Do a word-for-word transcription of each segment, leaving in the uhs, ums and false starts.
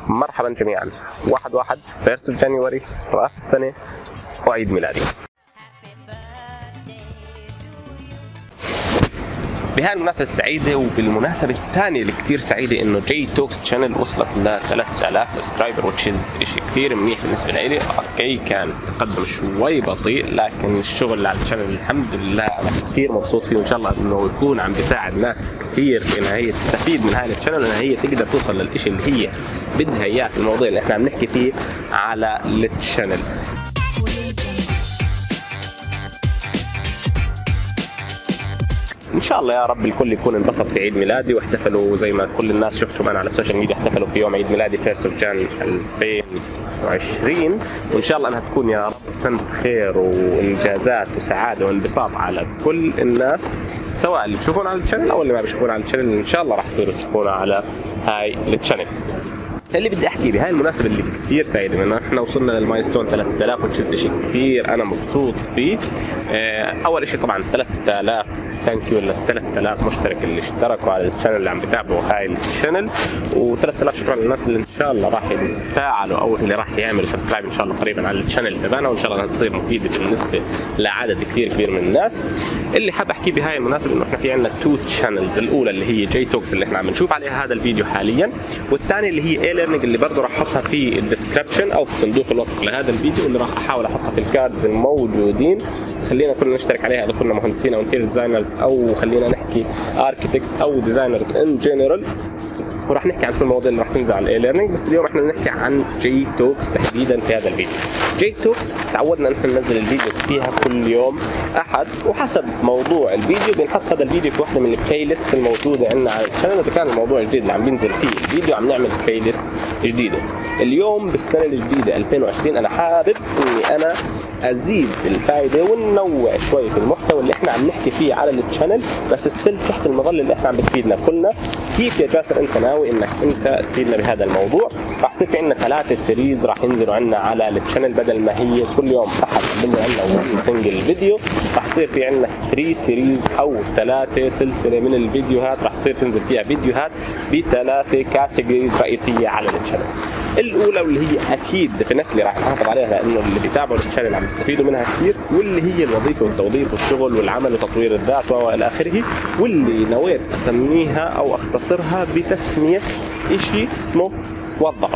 مرحبا جميعا. واحد واحد فيرست جانيوري رأس السنة وعيد ميلادي. بهاي المناسبة السعيدة وبالمناسبة الثانية اللي كثير سعيدة انه جي توكس شانل وصلت ل ثلاثة آلاف سبسكرايبر which is شيء كثير منيح بالنسبة لي. اوكي كان تقدم شوي بطيء لكن الشغل على الشانل الحمد لله انا كثير مبسوط فيه، وان شاء الله انه يكون عم بيساعد ناس كثير انها هي تستفيد من هاي الشانل وانها هي تقدر توصل للشيء اللي هي بدها اياه في الموضوع اللي احنا عم نحكي فيه على الشانل. ان شاء الله يا رب الكل يكون انبسط في عيد ميلادي واحتفلوا زي ما كل الناس شفتهم انا على السوشيال ميديا احتفلوا في يوم عيد ميلادي فيرست اوف جان ألفين وعشرين، وان شاء الله انها تكون يا رب سنة خير وانجازات وسعاده وانبساط على كل الناس، سواء اللي بيشوفونا على الشانل او اللي ما بيشوفونا على الشانل، ان شاء الله راح يصيروا يشوفونا على هاي الشانل. اللي بدي احكي بهاي المناسبه اللي كثير سعيده منها، احنا وصلنا للمايلستون ثلاثة آلاف وتشز شيء كثير انا مبسوط فيه. اول شيء طبعا ثلاثة آلاف ثانك يو لل ثلاثة آلاف مشترك اللي اشتركوا على الشانل اللي عم بتابعوا هاي الشانل، و3000 شكرا للناس اللي ان شاء الله راح يتفاعلوا او اللي راح يعملوا سبسكرايب ان شاء الله قريبا على الشانل تبعنا، وان شاء الله انها تصير مفيده بالنسبه لعدد كثير كبير من الناس. اللي حاب احكي بهاي المناسبه انه احنا في عندنا تو شانلز، الاولى اللي هي جي توكس اللي احنا عم نشوف عليها هذا الفيديو حاليا، والثانيه اللي هي اي ليرنينج اللي برضه راح احطها في الديسكربشن او في صندوق الوصف لهذا الفيديو، اللي راح احاول احطها في الكاردز الموجودين. خلينا كلنا نشترك عليها اذا كنا مهندسين او انتيريور ديزاينرز او خلينا نحكي اركتكتس او ديزاينرز ان جنرال، وراح نحكي عن شو المواضيع اللي راح تنزل على الاي ليرنينج. بس اليوم احنا بنحكي عن جي توكس تحديدا في هذا الفيديو. جي توكس تعودنا ان احنا ننزل الفيديوز فيها كل يوم احد، وحسب موضوع الفيديو بنحط هذا الفيديو في واحده من البلاي ليست الموجوده عندنا على الشانل. اذا كان الموضوع جديد اللي عم بينزل فيه الفيديو عم نعمل بلاي ليست جديده. اليوم بالسنه الجديده ألفين وعشرين انا حابب اني انا ازيد الفائده وننوع شوي في المحتوى اللي احنا عم نحكي فيه على الشانل، بس ستيل تحت المظله اللي احنا عم بتفيدنا كلنا. كيف يا جاسر انت ناوي انك انت تفيدنا بهذا الموضوع؟ راح يصير في عندنا ثلاثه سيريز راح ينزلوا عندنا على الشانل، بدل ما هي كل يوم احد بنزل عندنا ون سنجل فيديو، راح يصير في عندنا ثلاثة سيريز او ثلاثه سلسله من الفيديوهات راح تصير تنزل فيها فيديوهات بثلاثه كاتيجوريز رئيسيه على الشانل. الاولى واللي هي اكيد ديفينتلي راح نحافظ عليها لانه اللي بيتابعوا الشانل عم يستفيدوا منها كثير، واللي هي الوظيفه والتوظيف والشغل والعمل وتطوير الذات والى اخره، واللي نويت اسميها او اختصرها بتسميه شيء اسمه وظفه.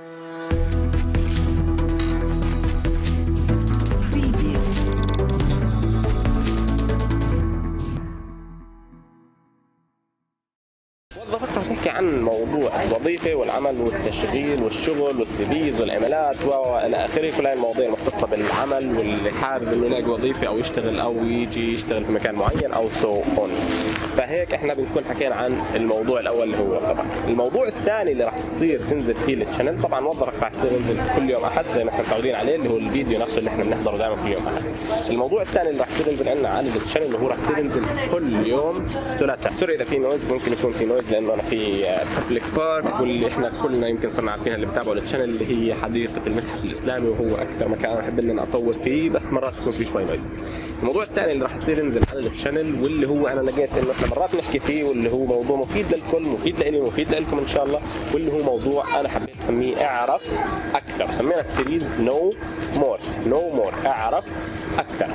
وظفتنا رح نحكي عن موضوع الوظيفه والعمل والتشغيل والشغل والسي فيز والايميلات والى اخره، كل هاي المواضيع المختصه بالعمل واللي حابب انه يلاقي وظيفه او يشتغل او يجي يشتغل في مكان معين او سو اون. فهيك احنا بنكون حكينا عن الموضوع الاول اللي هو وظفه. الموضوع الثاني اللي راح تصير تنزل فيه الشانل، طبعا وظفك راح تصير تنزل كل يوم احد زي ما احنا متعودين عليه، اللي هو الفيديو نفسه اللي احنا بنحضره دائما كل يوم احد. الموضوع الثاني اللي راح تصير تنزل عندنا على الشانل اللي هو راح تصير تنزل كل يوم ثلاثاء. سوري اذا في نويز، ممكن يكون في نويز لانه انا في بابليك بارك، واللي احنا كلنا يمكن صرنا عارفينها اللي بتابعوا الشانل، اللي هي حديقه المتحف الاسلامي، وهو اكثر مكان بحب ان انا اصور فيه، بس مرات يكون في شوي نويز. الموضوع الثاني اللي راح يصير ينزل على الشانل واللي هو انا لقيت انه احنا مرات نحكي فيه، واللي هو موضوع مفيد للكل، مفيد لإلي ومفيد لكم ان شاء الله، واللي هو موضوع انا حبيت اسميه اعرف اكثر. سمينا السيريز نو مور. نو مور اعرف اكثر.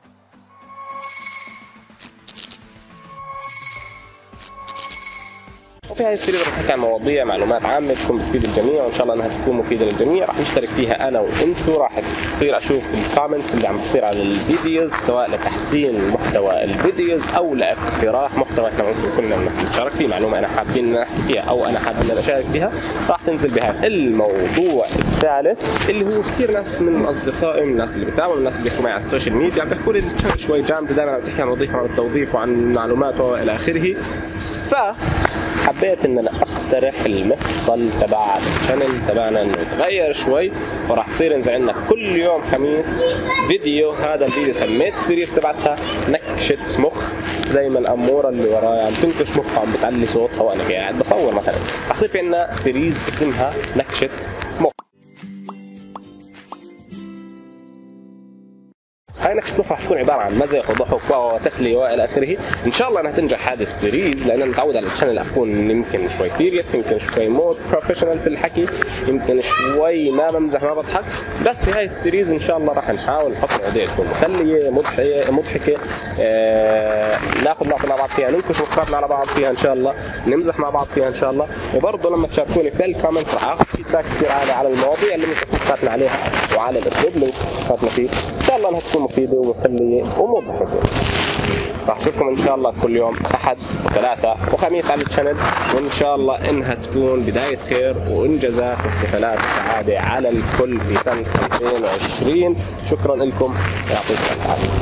وفي هذه السيريز رح نحكي عن مواضيع معلومات عامه تكون بتفيد الجميع، وان شاء الله انها تكون مفيده للجميع. رح نشترك فيها انا وانتم، راح تصير اشوف الكومنتس اللي عم بتصير على الفيديوز، سواء لتحسين محتوى الفيديوز او لاقتراح محتوى احنا ممكن كنا نشارك فيه، معلومه انا حابين نحكي فيها او انا حابب ان اشارك فيها، راح تنزل بها. الموضوع الثالث اللي هو كثير ناس من اصدقائي، من الناس اللي بتابعوا، من الناس اللي بيحكوا معي على السوشيال ميديا، عم بيحكوا لي الشانل شوي جامده، دائما عم تحكي عن الوظيفه وعن التوظيف وعن معلومات والى اخره. ف حبيت ان انا اقترح المفصل تبع الشانل تبعنا انه يتغير شوي، وراح يصير ينزل عندنا كل يوم خميس فيديو. هذا الفيديو سميت السيريز تبعتها نكشة مخ، زي ما الاموره اللي ورايا عم تنكش مخها عم بتعلي صوتها وانا قاعد بصور مثلا. راح يصير في عندنا سيريز اسمها نكشة مخ. هاي نكشة مخ راح تكون عباره عن مزح وضحك وتسليه والى اخره. ان شاء الله انها تنجح هذه السيريز، لان انا متعود على الشانل اكون يمكن شوي سيريس، يمكن شوي مود بروفيشنال في الحكي، يمكن شوي ما بمزح ما بضحك. بس في هاي السيريز ان شاء الله راح نحاول نحط مواضيع تكون مسليه مضحكه مضحكه آه، ناخذ ناخذ مع بعض فيها، ننكش افكارنا على بعض فيها ان شاء الله، نمزح مع بعض فيها ان شاء الله. وبرضه لما تشاركوني في الكومنتس راح اخذ فيدباك كثير عالي على المواضيع اللي انتم فكرتنا عليها وعلى الاسلوب اللي فكرتنا فيه. ان شاء الله انها تكون مفيده ومسليه ومضحكه. راح اشوفكم ان شاء الله كل يوم احد وثلاثة وخميس على الشانل، وان شاء الله انها تكون بداية خير وانجازات واحتفالات سعادة على الكل في سنة ألفين وعشرين. شكرا لكم، يعطيكم العافية.